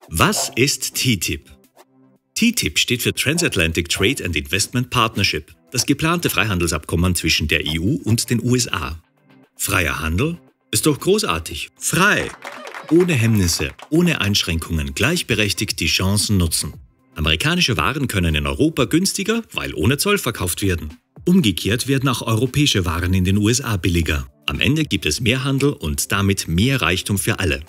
Was ist TTIP? TTIP steht für Transatlantic Trade and Investment Partnership, das geplante Freihandelsabkommen zwischen der EU und den USA. Freier Handel? Ist doch großartig. Frei! Ohne Hemmnisse, ohne Einschränkungen, gleichberechtigt die Chancen nutzen. Amerikanische Waren können in Europa günstiger, weil ohne Zoll verkauft werden. Umgekehrt werden auch europäische Waren in den USA billiger. Am Ende gibt es mehr Handel und damit mehr Reichtum für alle.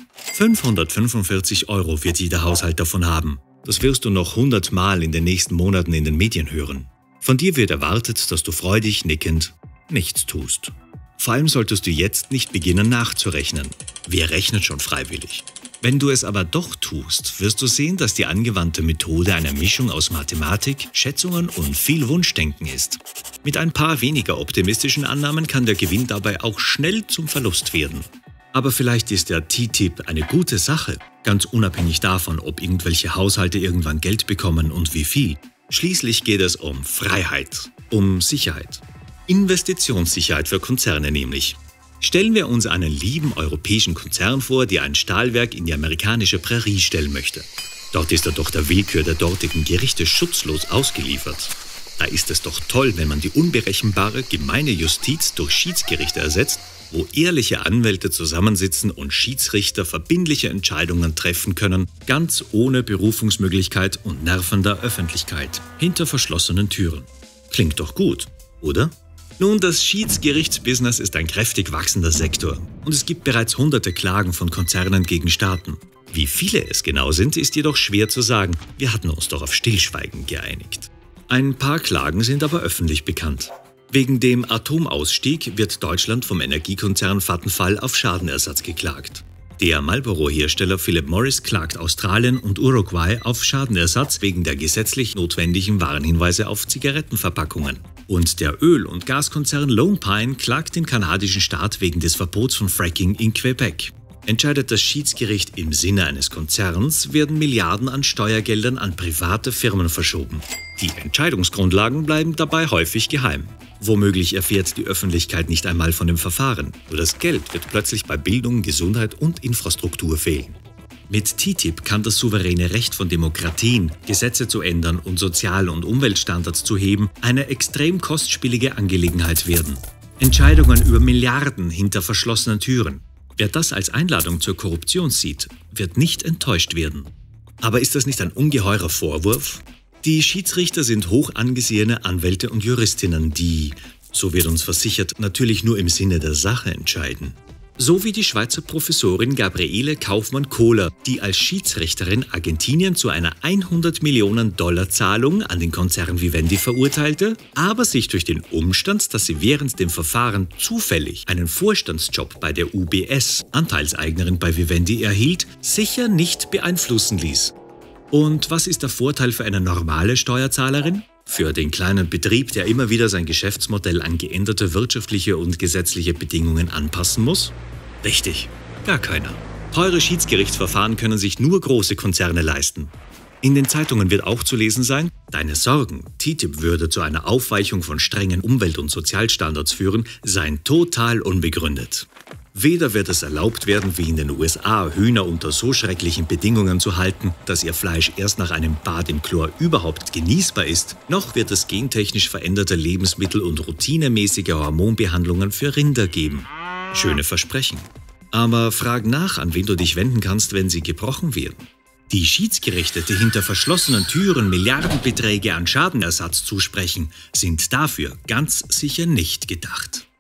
545 € wird jeder Haushalt davon haben. Das wirst du noch 100 Mal in den nächsten Monaten in den Medien hören. Von dir wird erwartet, dass du freudig nickend nichts tust. Vor allem solltest du jetzt nicht beginnen nachzurechnen. Wer rechnet schon freiwillig? Wenn du es aber doch tust, wirst du sehen, dass die angewandte Methode eine Mischung aus Mathematik, Schätzungen und viel Wunschdenken ist. Mit ein paar weniger optimistischen Annahmen kann der Gewinn dabei auch schnell zum Verlust werden. Aber vielleicht ist der TTIP eine gute Sache, ganz unabhängig davon, ob irgendwelche Haushalte irgendwann Geld bekommen und wie viel. Schließlich geht es um Freiheit, um Sicherheit. Investitionssicherheit für Konzerne nämlich. Stellen wir uns einen lieben europäischen Konzern vor, der ein Stahlwerk in die amerikanische Prärie stellen möchte. Dort ist er doch der Willkür der dortigen Gerichte schutzlos ausgeliefert. Da ist es doch toll, wenn man die unberechenbare, gemeine Justiz durch Schiedsgerichte ersetzt, wo ehrliche Anwälte zusammensitzen und Schiedsrichter verbindliche Entscheidungen treffen können, ganz ohne Berufungsmöglichkeit und nervender Öffentlichkeit, hinter verschlossenen Türen. Klingt doch gut, oder? Nun, das Schiedsgerichtsbusiness ist ein kräftig wachsender Sektor und es gibt bereits hunderte Klagen von Konzernen gegen Staaten. Wie viele es genau sind, ist jedoch schwer zu sagen. Wir hatten uns doch auf Stillschweigen geeinigt. Ein paar Klagen sind aber öffentlich bekannt. Wegen dem Atomausstieg wird Deutschland vom Energiekonzern Vattenfall auf Schadenersatz geklagt. Der Marlboro-Hersteller Philip Morris klagt Australien und Uruguay auf Schadenersatz wegen der gesetzlich notwendigen Warnhinweise auf Zigarettenverpackungen. Und der Öl- und Gaskonzern Lone Pine klagt den kanadischen Staat wegen des Verbots von Fracking in Quebec. Entscheidet das Schiedsgericht im Sinne eines Konzerns, werden Milliarden an Steuergeldern an private Firmen verschoben. Die Entscheidungsgrundlagen bleiben dabei häufig geheim. Womöglich erfährt die Öffentlichkeit nicht einmal von dem Verfahren. Nur das Geld wird plötzlich bei Bildung, Gesundheit und Infrastruktur fehlen. Mit TTIP kann das souveräne Recht von Demokratien, Gesetze zu ändern und Sozial- und Umweltstandards zu heben, eine extrem kostspielige Angelegenheit werden. Entscheidungen über Milliarden hinter verschlossenen Türen. Wer das als Einladung zur Korruption sieht, wird nicht enttäuscht werden. Aber ist das nicht ein ungeheurer Vorwurf? Die Schiedsrichter sind hoch angesehene Anwälte und Juristinnen, die, so wird uns versichert, natürlich nur im Sinne der Sache entscheiden. So wie die Schweizer Professorin Gabriele Kaufmann-Kohler, die als Schiedsrichterin Argentinien zu einer 100 Millionen $ Zahlung an den Konzern Vivendi verurteilte, aber sich durch den Umstand, dass sie während dem Verfahren zufällig einen Vorstandsjob bei der UBS, Anteilseignerin bei Vivendi, erhielt, sicher nicht beeinflussen ließ. Und was ist der Vorteil für eine normale Steuerzahlerin? Für den kleinen Betrieb, der immer wieder sein Geschäftsmodell an geänderte wirtschaftliche und gesetzliche Bedingungen anpassen muss? Richtig, gar keiner. Teure Schiedsgerichtsverfahren können sich nur große Konzerne leisten. In den Zeitungen wird auch zu lesen sein, deine Sorgen, TTIP würde zu einer Aufweichung von strengen Umwelt- und Sozialstandards führen, seien total unbegründet. Weder wird es erlaubt werden, wie in den USA, Hühner unter so schrecklichen Bedingungen zu halten, dass ihr Fleisch erst nach einem Bad im Chlor überhaupt genießbar ist, noch wird es gentechnisch veränderte Lebensmittel und routinemäßige Hormonbehandlungen für Rinder geben. Schöne Versprechen. Aber frag nach, an wen du dich wenden kannst, wenn sie gebrochen werden. Die Schiedsgerichte, die hinter verschlossenen Türen Milliardenbeträge an Schadenersatz zusprechen, sind dafür ganz sicher nicht gedacht.